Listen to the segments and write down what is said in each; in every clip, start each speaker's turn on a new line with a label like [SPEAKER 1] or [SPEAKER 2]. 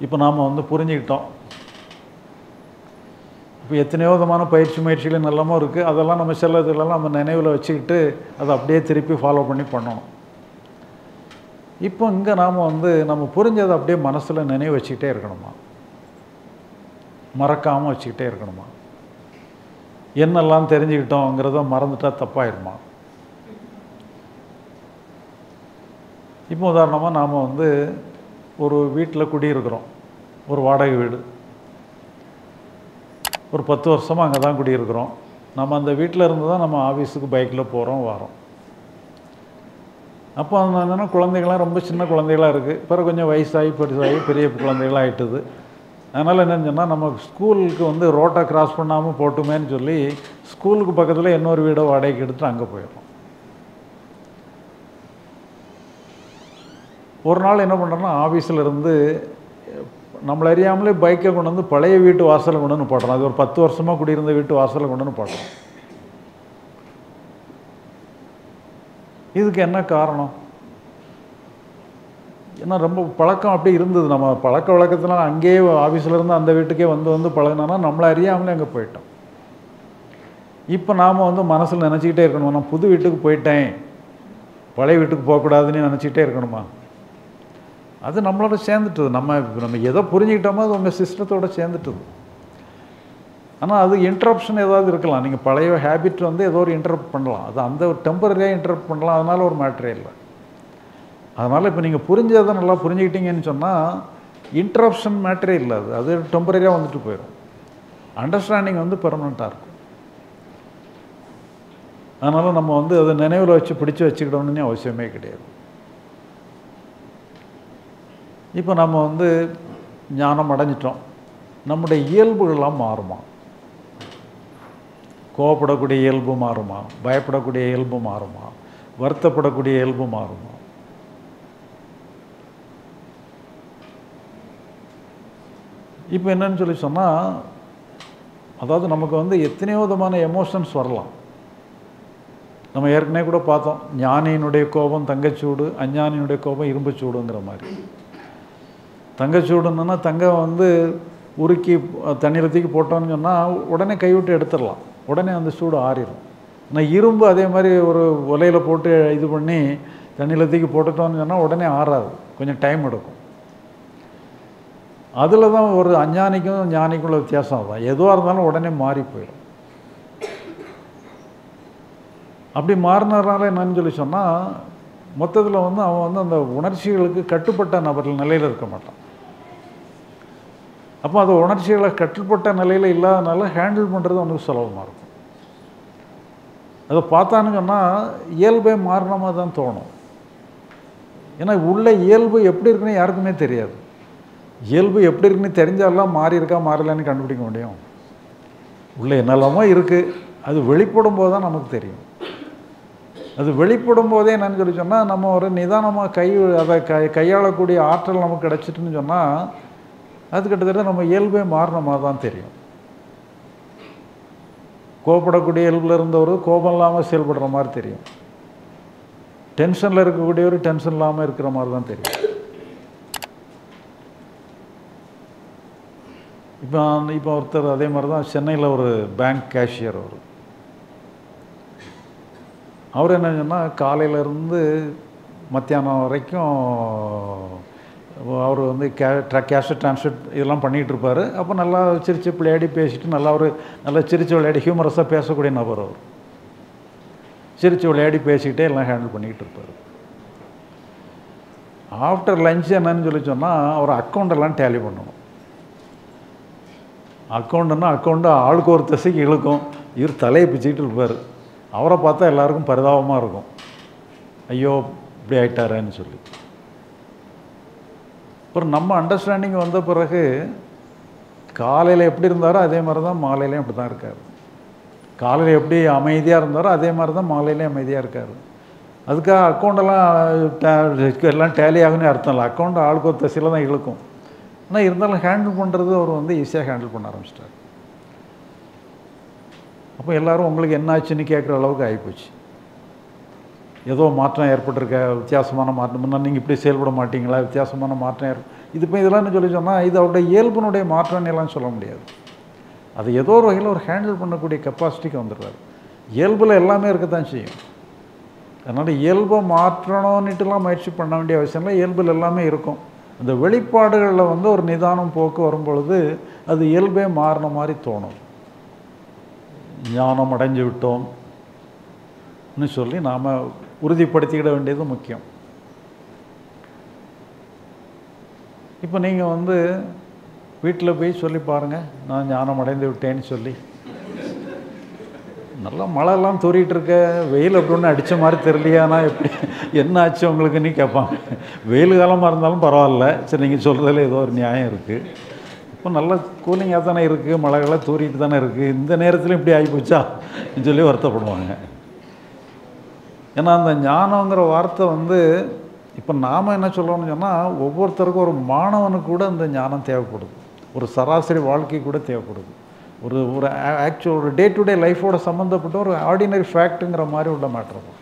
[SPEAKER 1] இப்போ நாம் வந்து புரிஞ்சுக்கிட்டோம். இப்போ எத்தனையோ விதமான முயற்சிகள் நல்லமும் இருக்குது. அதெல்லாம் நம்ம சிலதுலலாம் நம்ம நினைவில் வச்சுக்கிட்டு அதை அப்படியே திருப்பி ஃபாலோ பண்ணணும். இப்போ இங்கே நாம் வந்து நம்ம புரிஞ்சதை அப்படியே மனசில் நினைவு வச்சுக்கிட்டே இருக்கணுமா, மறக்காமல் வச்சுக்கிட்டே இருக்கணுமா, என்னெல்லாம் தெரிஞ்சுக்கிட்டோங்கிறத மறந்துட்டால் தப்பாயிருமா? இப்போ உதாரணமாக நாம் வந்து ஒரு வீட்டில் குடியிருக்கிறோம், ஒரு வாடகை வீடு. ஒரு 10 வருஷமாக அங்கே தான் குடியிருக்கிறோம். நம்ம அந்த வீட்டில் இருந்து தான் நம்ம ஆஃபீஸுக்கு பைக்கில் போகிறோம் வரோம். அப்போ என்னென்னா குழந்தைகள்லாம் ரொம்ப சின்ன குழந்தைகளாக இருக்குது. பிறகு கொஞ்சம் வயசாகி பெருசாகி பெரிய குழந்தைகளாக ஆகிட்டுது. அதனால் என்னன்னு சொன்னால் நம்ம ஸ்கூலுக்கு வந்து ரோட்டை கிராஸ் பண்ணாமல் போட்டுமேன்னு சொல்லி ஸ்கூலுக்கு பக்கத்தில் இன்னொரு வீடை வாடகைக்கு எடுத்துட்டு அங்கே போயிடுறோம். ஒரு நாள் என்ன பண்ணுறோன்னா ஆஃபீஸில் இருந்து நம்மளை அறியாமலே பைக்கை கொண்டு வந்து பழைய வீட்டு வாசலை கொண்டு வந்து போடுறோம். அது ஒரு 10 வருஷமாக குடியிருந்த வீட்டு வாசலை கொண்டு வந்து போடுறோம். இதுக்கு என்ன காரணம்? ஏன்னா ரொம்ப பழக்கம் அப்படி இருந்தது. நம்ம பழக்க வழக்கத்தில் அங்கேயே ஆஃபீஸில் இருந்து அந்த வீட்டுக்கே வந்து பழகினோன்னா நம்மளை அறியாமலே அங்கே போயிட்டோம். இப்போ நாம் வந்து மனசில் நினச்சிக்கிட்டே இருக்கணுமா, நான் புது வீட்டுக்கு போயிட்டேன், பழைய வீட்டுக்கு போகக்கூடாதுன்னு நினச்சிக்கிட்டே இருக்கணுமா? அது நம்மளோட சேர்ந்துட்டுது. நம்ம எதை புரிஞ்சுக்கிட்டோமோ அது உங்கள் சிஸ்டத்தோடு சேர்ந்துட்டுது. ஆனால் அது இன்ட்ரப்ஷன் ஏதாவது இருக்கலாம். நீங்கள் பழைய ஹேபிட் வந்து ஏதோ ஒரு இன்டரப்ட் பண்ணலாம். அது அந்த ஒரு டெம்பரரியாக இன்டரப்ட் பண்ணலாம். அதனால் ஒரு மேட்ரே இல்லை. அதனால் இப்போ நீங்கள் புரிஞ்சதை நல்லா புரிஞ்சுக்கிட்டீங்கன்னு சொன்னால் இன்ட்ரப்ஷன் மேட்ரே இல்லை. அது டெம்பரரியாக வந்துட்டு போயிடும். அண்டர்ஸ்டாண்டிங் வந்து பெர்மனண்ட்டாக இருக்கும். அதனால் நம்ம வந்து அதை நினைவில் வச்சு பிடிச்சி வச்சுக்கிடணும்னு அவசியமே கிடையாது. இப்போ நம்ம வந்து ஞானம் அடைஞ்சிட்டோம். நம்முடைய இயல்புகள்லாம் மாறுமா? கோவப்படக்கூடிய இயல்பு மாறுமா? பயப்படக்கூடிய இயல்பு மாறுமா? வருத்தப்படக்கூடிய இயல்பு மாறுமா? இப்போ என்னன்னு சொல்லி சொன்னால், அதாவது நமக்கு வந்து எத்தனையோ விதமான எமோஷன்ஸ் வரலாம். நம்ம ஏற்கனவே கூட பார்த்தோம், ஞானியினுடைய கோபம் தங்கச்சூடு, அஞ்ஞானியினுடைய கோபம் இரும்புச்சூடுங்கிற மாதிரி. தங்கச்சூடுன்னா தங்கம் வந்து உருக்கி தண்ணியில் தூக்கி போட்டோன்னு சொன்னால் உடனே கைவிட்டு எடுத்துடலாம், உடனே அந்த சூடு ஆறிடும். ஆனால் இரும்பு அதே மாதிரி ஒரு உலையில் போட்டு இது பண்ணி தண்ணியில் தூக்கி போட்டுட்டோன்னு சொன்னால் உடனே ஆறாது, கொஞ்சம் டைம் எடுக்கும். அதில் தான் ஒரு அஞ்ஞானிக்கும் ஞானிக்கும் உள்ள வித்தியாசம் தான். எதுவாக இருந்தாலும் உடனே மாறி போயிடும். அப்படி மாறினதுனால என்னன்னு சொல்லி சொன்னால், மொத்தத்தில் வந்து அவன் வந்து அந்த உணர்ச்சிகளுக்கு கட்டுப்பட்ட நபர்கள் நிலையில் இருக்க மாட்டான். அப்போ அந்த உணர்ச்சிகளை கட்டுப்பட்ட நிலையில் இல்லாதனால ஹேண்டில் பண்ணுறது அவனுக்கு சுலபமாக இருக்கும். அதை பார்த்தான்னு சொன்னால் இயல்பே மாறின மாதிரி தான் தோணும். ஏன்னா உள்ள இயல்பு எப்படி இருக்குன்னு யாருக்குமே தெரியாது. இயல்பு எப்படி இருக்குன்னு தெரிஞ்சாலாம் மாறி இருக்கா மாறலன்னு கண்டுபிடிக்க முடியும். உள்ள என்னெல்லாமோ இருக்குது, அது வெளிப்படும் போது தான் நமக்கு தெரியும். அது வெளிப்படும் போதே என்னன்னு சொல்லி சொன்னால், நம்ம ஒரு நிதானமாக அதை கையாளக்கூடிய ஆற்றல் நமக்கு கிடச்சிட்டுன்னு சொன்னால் அது கிட்டத்தட்ட நம்ம இயல்பே மாறின மாதிரி தான் தெரியும். கோபப்படக்கூடிய இயல்பில் இருந்தவர் கோபம் இல்லாமல் செயல்படுற மாதிரி தெரியும். டென்ஷனில் இருக்கக்கூடியவர் டென்ஷன் இல்லாமல் இருக்கிற மாதிரி தான் தெரியும். இப்போ ஒருத்தர் அதே மாதிரி தான் சென்னையில் ஒரு பேங்க் கேஷியர். அவர் என்ன சொன்னால், காலையிலேருந்து மத்தியானம் வரைக்கும் அவர் வந்து கேஷ் ட்ரான்ஸ்ஃபர் இதெல்லாம் பண்ணிகிட்டு இருப்பார். அப்போ நல்லா சிரித்து விளையாடி பேசிட்டு நல்லா சிரித்து விளையாடி ஹியூமரஸாக பேசக்கூடிய நபர் அவர். சிரித்து விளையாடி பேசிக்கிட்டே எல்லாம் ஹேண்டில் பண்ணிக்கிட்டு இருப்பார். ஆஃப்டர் லஞ்ச் என்னன்னு சொல்லி சொன்னால், அவர் அக்கௌண்டெல்லாம் டேலி பண்ணணும். அக்கௌண்ட்டு ஆளுக்கு ஒரு திசைக்கு இழுக்கும். இவர் தலையை பிச்சுக்கிட்டு இருப்பார். அவரை பார்த்தா எல்லாருக்கும் பரிதாபமாக இருக்கும், ஐயோ இப்படி ஆகிட்டாரேன்னு சொல்லி. அப்புறம் நம்ம அண்டர்ஸ்டாண்டிங் வந்த பிறகு காலையில் எப்படி இருந்தாரோ அதே மாதிரி தான் மாலையிலையும் அப்படி தான் இருக்கார். காலையில் எப்படி அமைதியாக இருந்தாரோ அதே மாதிரி தான் மாலையிலையும் அமைதியாக இருக்கார். அதுக்காக அக்கௌண்டெல்லாம் டேலி ஆகுன்னு அர்த்தம் இல்லை. அக்கௌண்ட் ஆளுக்கு ஒரு திசையில் தான் இழுக்கும். ஆனால் இருந்தாலும் ஹேண்டில் பண்ணுறது அவர் வந்து ஈஸியாக ஹேண்டில் பண்ண ஆரம்பிச்சிட்டார். அப்போ எல்லோரும் உங்களுக்கு என்ன ஆச்சுன்னு கேட்குற அளவுக்கு ஆகிப்போச்சு. ஏதோ மாற்றம் ஏற்பட்டிருக்க, வித்தியாசமான மாற்றம், முன்னா நீங்கள் இப்படி செயல்பட மாட்டீங்களா, வித்தியாசமான மாற்றம் இது இப்போ இதெல்லாம் சொல்லி சொன்னால் இது அவருடைய இயல்பினுடைய மாற்றம்னு எல்லாம் சொல்ல முடியாது. அது ஏதோ ஒரு வகையில் ஒரு ஹேண்டில் பண்ணக்கூடிய கெப்பாசிட்டிக்கு வந்துடுறாரு. இயல்பில் எல்லாமே இருக்கத்தான் செய்யும். அதனால் இயல்பை மாற்றணும்னுட்டுலாம் முயற்சி பண்ண வேண்டிய அவசியம் இல்லை. இயல்பில் எல்லாமே இருக்கும். அந்த வெளிப்பாடுகளில் வந்து ஒரு நிதானம் போக்கு வரும்பொழுது அது இயல்பே மாறின மாதிரி தோணும். ஞானம் அடைஞ்சு விட்டோம்னு சொல்லி நாம் உறுதிப்படுத்திக்கிட வேண்டியது முக்கியம். இப்போ நீங்கள் வந்து வீட்டில் போய் சொல்லி பாருங்கள், நான் ஞானம் அடைந்து விட்டேன்னு சொல்லி. நல்லா மழைலாம் தூரிகிட்டு இருக்க, வெயில் அப்படி ஒன்று அடித்த மாதிரி தெரியலையானா எப்படி என்ன ஆச்சு உங்களுக்குன்னு கேட்பாங்க. வெயில் காலமாக இருந்தாலும் பரவாயில்ல, சரி நீங்கள் சொல்கிறதுல ஏதோ ஒரு நியாயம் இருக்குது. இப்போ நல்லா கூலிங்காக தானே இருக்குது, மழைகளாக தூரிட்டு தானே இருக்குது, இந்த நேரத்தில் இப்படி ஆகிப்போச்சா சொல்லி வருத்தப்படுவாங்க. ஏன்னா அந்த ஞானங்கிற வார்த்தை வந்து இப்போ நாம் என்ன சொல்லணும்னு சொன்னால், ஒவ்வொருத்தருக்கும் ஒரு மாணவனுக்கு கூட அந்த ஞானம் தேவைப்படுது, ஒரு சராசரி வாழ்க்கை கூட தேவைப்படுது. ஒரு ஒரு ஆக்சுவல் ஒரு டே டு டே லைஃபோட சம்மந்தப்பட்ட ஒரு ஆர்டினரி ஃபேக்ட்டுங்கிற மாதிரி உள்ள மேட்ரு தான்.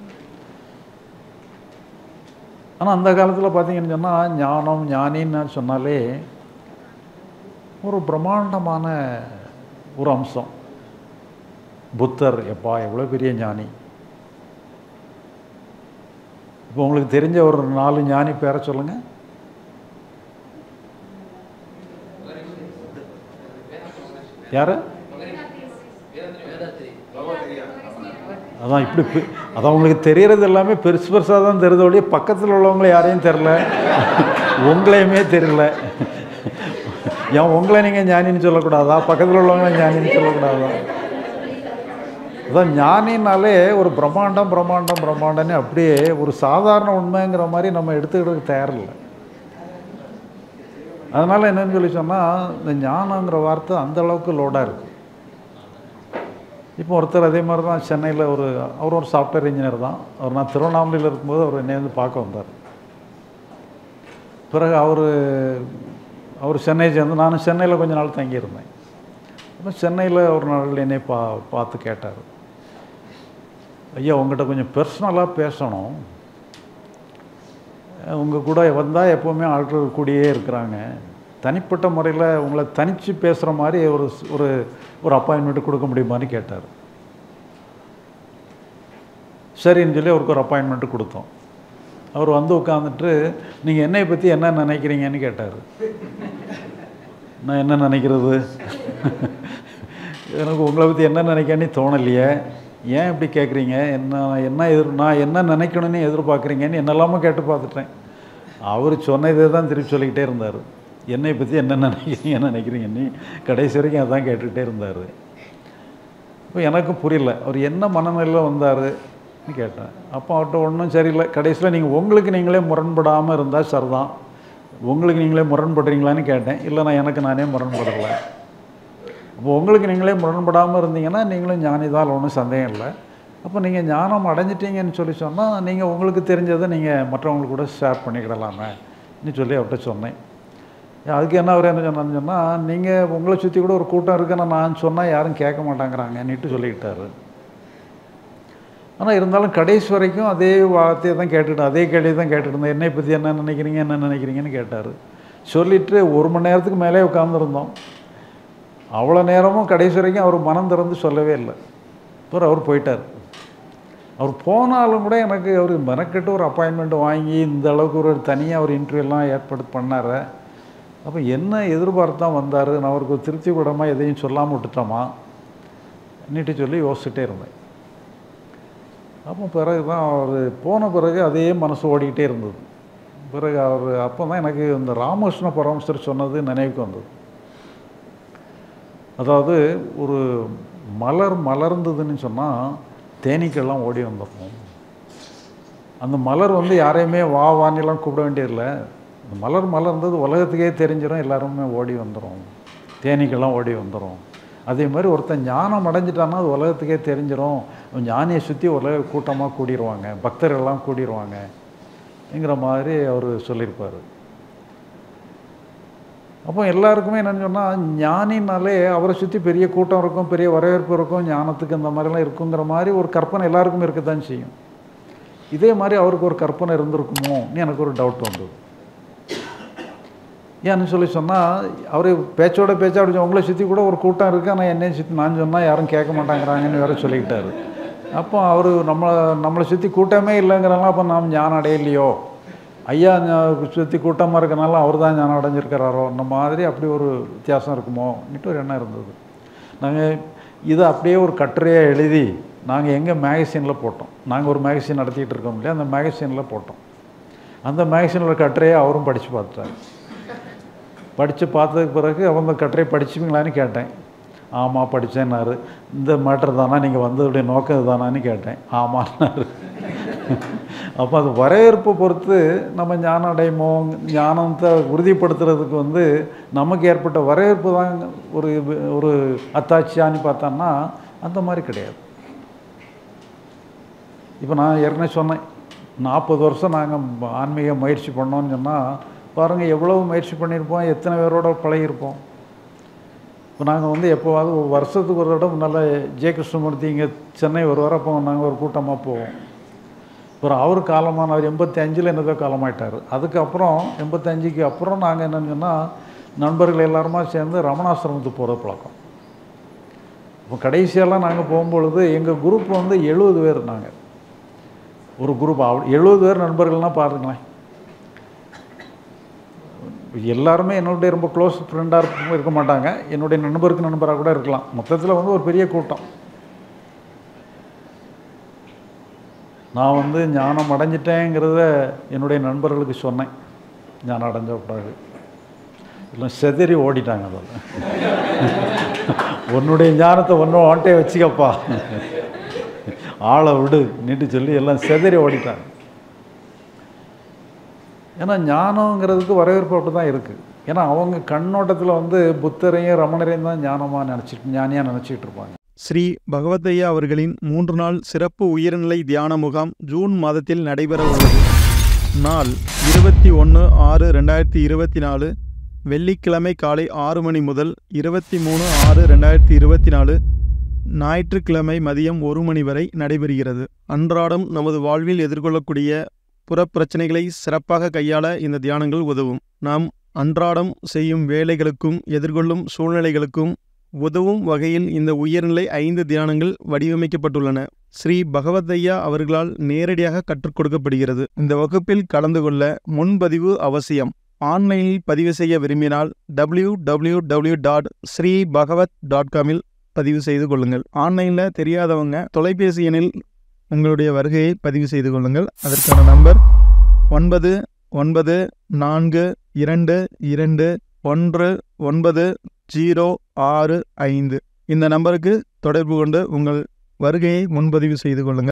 [SPEAKER 1] ஆனால் அந்த காலத்தில் பார்த்தீங்கன்னு சொன்னால் ஞானம் ஞானின்னு சொன்னாலே ஒரு பிரம்மாண்டமான ஒரு அம்சம். புத்தர் எப்பா எவ்வளோ பெரிய ஞானி. இப்போ உங்களுக்கு தெரிஞ்ச ஒரு 4 ஞானி பேரை சொல்லுங்கள். யார்? அதான் இப்படி அதான் உங்களுக்கு தெரியறது எல்லாமே பெருசு பெருசாக தான் தெரியுது ஒழிய பக்கத்தில் உள்ளவங்களை யாரையும் தெரில, உங்களையுமே தெரியல. ஏன் உங்களை நீங்கள் ஞானின்னு சொல்லக்கூடாதா, பக்கத்தில் உள்ளவங்களை ஞானின்னு சொல்லக்கூடாதா? அதான் ஞானினாலே ஒரு பிரம்மாண்டம் பிரம்மாண்டம் பிரம்மாண்டன்னு அப்படியே ஒரு சாதாரண உண்மைங்கிற மாதிரி நம்ம எடுத்துக்கிறதுக்கு தயாரில்லை. அதனால் என்னன்னு சொல்லி சொன்னால் இந்த ஞானங்கிற வார்த்தை அந்தளவுக்கு லோடாக இருக்குது. இப்போ ஒருத்தர் அதே மாதிரி தான் சென்னையில் அவர் ஒரு சாஃப்ட்வேர் இன்ஜினியர் தான். நான் திருவண்ணாமலையில் இருக்கும்போது அவர் என்னை வந்து பார்க்க வந்தார். பிறகு அவர் சென்னை சேர்ந்து, நானும் சென்னையில் கொஞ்ச நாள் தங்கியிருந்தேன். அப்போ சென்னையில் ஒரு நாள் என்னை பார்த்து கேட்டார், ஐயா உங்கள்கிட்ட கொஞ்சம் பர்சனலாக பேசணும், உங்கள் கூட வந்தால் எப்போவுமே ஆட்கள் கூடயே இருக்கிறாங்க, தனிப்பட்ட முறையில் உங்களை தனித்து பேசுகிற மாதிரி ஒரு அப்பாயின்மெண்ட்டு கொடுக்க முடியுமான்னு கேட்டார். சரின்னு சொல்லி அவருக்கு ஒரு அப்பாயின்மெண்ட்டு கொடுத்தோம். அவர் வந்து உட்காந்துட்டு நீங்கள் என்னை பற்றி என்ன நினைக்கிறீங்கன்னு கேட்டார். நான் என்ன நினைக்கிறது, எனக்கு உங்களை பற்றி என்ன நினைக்கன்னு தோணலையே, ஏன் இப்படி கேட்குறீங்க, நான் என்ன நினைக்கணும்னு எதிர்பார்க்குறீங்கன்னு என்னெல்லாமோ கேட்டு பார்த்துட்டேன். அவர் சொன்னதே தான் திருப்பி சொல்லிக்கிட்டே இருந்தார். என்னை பற்றி என்ன நினைக்கிறீங்கன்னு கடைசி வரைக்கும் அதான் கேட்டுக்கிட்டே இருந்தார். இப்போ எனக்கும் புரியல அவர் என்ன மனநிலையில் வந்தாருன்னு கேட்டேன். அப்போ அவர்கிட்ட ஒன்றும் சரியில்லை. கடைசியில் நீங்கள் உங்களுக்கு நீங்களே முரண்படாமல் இருந்தால் சரிதான், உங்களுக்கு நீங்களே முரண்படுறீங்களான்னு கேட்டேன். இல்லை நான் எனக்கு நானே முரண்படலை. அப்போ உங்களுக்கு நீங்களே முரண்படாமல் இருந்தீங்கன்னா நீங்களும் ஞானிதான், ஒன்றும் சந்தேகம் இல்லை. அப்போ நீங்கள் ஞானம் அடைஞ்சிட்டீங்கன்னு சொல்லி சொன்னால் நீங்கள் உங்களுக்கு தெரிஞ்சதை நீங்கள் மற்றவங்களுக்கு கூட ஷேர் பண்ணிக்கிடலாமேன்னு சொல்லி அவர்கிட்ட சொன்னேன். அதுக்கு என்ன அவர் என்ன சொன்னான்னு சொன்னால், நீங்கள் உங்களை சுற்றி கூட ஒரு கூட்டம் இருக்குன்னு நான் சொன்னால் யாரும் கேட்க மாட்டாங்கிறாங்கன்னுட்டு சொல்லிக்கிட்டாரு. ஆனால் இருந்தாலும் கடைசி வரைக்கும் அதே வார்த்தையை தான் கேட்டுக்கிட்டேன், அதே கேள்வி தான் கேட்டுட்டு இருந்தேன். என்னை பற்றி என்ன நினைக்கிறீங்கன்னு கேட்டார். சொல்லிவிட்டு 1 மணி நேரத்துக்கு மேலே உட்காந்துருந்தோம். அவ்வளோ நேரமும் கடைசி வரைக்கும் அவர் மனம் திறந்து சொல்லவே இல்லை. அப்புறம் அவர் போயிட்டார். அவர் போனாலும் கூட எனக்கு அவர் மெனக்கெட்டு ஒரு அப்பாயின்மெண்ட் வாங்கி இந்த அளவுக்கு ஒரு தனியாக ஒரு இன்டர்வியூலாம் ஏற்படுத்தி பண்ணார். அப்போ என்ன எதிர்பார்த்து தான் வந்தார், நான் அவருக்கு ஒரு திருப்தி கூடமாக எதையும் சொல்லாமல் விட்டுட்டோமா நீட்டு சொல்லி யோசிச்சுட்டே இருந்தேன். அப்போ பிறகு தான் அவர் போன பிறகு அதே மனசு ஓடிக்கிட்டே இருந்தது. பிறகு அப்போ தான் எனக்கு இந்த ராமகிருஷ்ண பரமஹம்சர் சொன்னது நினைவுக்கு வந்தது. அதாவது ஒரு மலர் மலர்ந்ததுன்னு சொன்னால் தேனீக்கெல்லாம் ஓடி வந்துடும். அந்த மலர் வந்து யாரையுமே வானிலாம் கூப்பிட வேண்டியதில்லை. அந்த மலர் மலர்ந்தது உலகத்துக்கே தெரிஞ்சிடும், எல்லாருமே ஓடி வந்துடும், தேனீக்கெல்லாம் ஓடி வந்துடும். அதே மாதிரி ஒருத்தன் ஞானம் அடைஞ்சிட்டான்னா அது உலகத்துக்கே தெரிஞ்சிடும், ஞானியை சுற்றி உலக கூட்டமாக கூடிடுவாங்க, பக்தர்கள்லாம் கூடிடுவாங்கங்கிற மாதிரி அவர் சொல்லியிருப்பார். அப்போ எல்லாருக்குமே என்னென்னு சொன்னால் ஞானினாலே அவரை சுற்றி பெரிய கூட்டம் இருக்கும், பெரிய வரவேற்பு இருக்கும், ஞானத்துக்கு இந்த மாதிரிலாம் இருக்குங்கிற மாதிரி ஒரு கற்பனை எல்லாருக்குமே இருக்கத்தான் செய்யும். இதே மாதிரி அவருக்கு ஒரு கற்பனை இருந்திருக்குமோன்னு எனக்கு ஒரு டவுட் வந்தது. ஏன்னு சொன்னால் அவர் பேச்சோட பேச்சா அப்படி உங்களை சுற்றி கூட ஒரு கூட்டம் இருக்குது, ஆனால் என்னையும் சுற்றி நான் சொன்னால் யாரும் கேட்க மாட்டாங்கிறாங்கன்னு வேறு சொல்லிக்கிட்டாரு. அப்போ அவர் நம்மளை சுற்றி கூட்டமே இல்லைங்கிறனால அப்போ நாம் ஞானம் அடையலையோ, ஐயா சுற்றி கூட்டமாக இருக்கனால அவர் தான் ஞானம் அடைஞ்சிருக்கிறாரோ, இந்த மாதிரி அப்படி ஒரு வித்தியாசம் இருக்குமோன்னுட்டு ஒரு எண்ணம் இருந்தது. நாங்கள் இதை அப்படியே ஒரு கட்டுரையாக எழுதி நாங்கள் எங்கள் மேகசினில் போட்டோம். நாங்கள் ஒரு மேகசின் நடத்திக்கிட்டு இருக்கோம் இல்லையா, அந்த மேகசினில் போட்டோம். அந்த மேகசினில் கட்டுரையை அவரும் படித்து பார்த்துட்டார். படித்து பார்த்ததுக்கு பிறகு அவங்க கட்டுரை படிச்சுப்பீங்களான்னு கேட்டேன். ஆமாம் படித்தேன்னாரு. இந்த மேட்டர் தானா நீங்கள் வந்ததுடைய நோக்கம் தானான்னு கேட்டேன். ஆமான்னாரு. அப்போ அது வரவேற்பை பொறுத்து நம்ம ஞானம் அடையுமோ, ஞானத்தை உறுதிப்படுத்துறதுக்கு நமக்கு ஏற்பட்ட வரவேற்பு தான் ஒரு அத்தாட்சியான்னு பார்த்தோம்னா அந்த மாதிரி கிடையாது. இப்போ நான் ஏற்கனவே சொன்னேன், 40 வருஷம் நாங்கள் ஆன்மீக முயற்சி பண்ணோன்னு சொன்னால் பாருங்கள் எவ்வளவு முயற்சி பண்ணியிருப்போம், எத்தனை பேரோட பழகியிருப்போம். இப்போ நாங்கள் எப்போவாது ஒரு வருஷத்துக்கு ஒரு இடம் நல்ல ஜெய கிருஷ்ணமூர்த்தி இங்கே சென்னை வருவார். அப்போ நாங்கள் ஒரு கூட்டமாக போவோம். அப்புறம் அவர் காலமானவர் 85 என்னதோ காலமாயிட்டார். அதுக்கப்புறம் 85க்கு அப்புறம் நாங்கள் என்னென்னு சொன்னால் நண்பர்கள் எல்லாருமா சேர்ந்து ரமணாசிரமத்துக்கு போகிற பழக்கம். இப்போ கடைசியெல்லாம் நாங்கள் போகும்பொழுது எங்கள் குரூப் 70 பேர். நாங்கள் ஒரு குரூப் 70 பேர் நண்பர்கள்னால் பாருங்களேன். எல்லாருமே என்னுடைய ரொம்ப க்ளோஸ் ஃப்ரெண்டாக இருக்க மாட்டாங்க, என்னுடைய நண்பருக்கு நண்பராக கூட இருக்கலாம். மொத்தத்தில் ஒரு பெரிய கூட்டம். நான் ஞானம் அடைஞ்சிட்டேங்கிறத என்னுடைய நண்பர்களுக்கு சொன்னேன். ஞானம் அடைஞ்ச பிறகு இல்லை செதறி ஓடிட்டாங்க. அதில் உன்னுடைய ஞானத்தை ஒன்றும் வாண்டே வச்சுக்கப்பா, ஆளை விடு நீட்டு சொல்லி எல்லாம் செதறி ஓடிட்டாங்க. ஏன்னா ஞானங்கிறதுக்கு வரவேற்பு அப்படி தான் இருக்குது. ஏன்னா அவங்க கண்ணோட்டத்தில் புத்தரையும் ரமணரையும் தான் ஞானியாக நினச்சிட்டு இருப்பாங்க.
[SPEAKER 2] ஸ்ரீ பகவத்தையா அவர்களின் 3 நாள் சிறப்பு உயர்நிலை தியான முகாம் ஜூன் மாதத்தில் நடைபெற உள்ளது. நாள் 21/6/2024 வெள்ளிக்கிழமை காலை 6 மணி முதல் 23/6/2024 ஞாயிற்றுக்கிழமை மதியம் 1 மணி வரை நடைபெறுகிறது. அன்றாடம் நமது வாழ்வில் எதிர்கொள்ளக்கூடிய புறப்பிரச்சனைகளை சிறப்பாக கையாள இந்த தியானங்கள் உதவும். நாம் அன்றாடம் செய்யும் வேலைகளுக்கும் எதிர்கொள்ளும் சூழ்நிலைகளுக்கும் உதவும் வகையில் இந்த உயர்நிலை 5 தியானங்கள் வடிவமைக்கப்பட்டுள்ளன. ஸ்ரீ பகவத்தையா அவர்களால் நேரடியாக கற்றுக் கொடுக்கப்படுகிறது. இந்த வகுப்பில் கலந்து கொள்ள முன்பதிவு அவசியம். ஆன்லைனில் பதிவு செய்ய விரும்பினால் www.sreebhagavat.com பதிவு செய்து கொள்ளுங்கள். ஆன்லைனில் தெரியாதவங்க தொலைபேசி எண்ணில் உங்களுடைய வருகையை பதிவு செய்து கொள்ளுங்கள். அதற்கான நம்பர் 9942219065. இந்த நம்பருக்கு தொடர்பு கொண்டு உங்கள் வருகையை முன்பதிவு செய்து கொள்ளுங்கள்.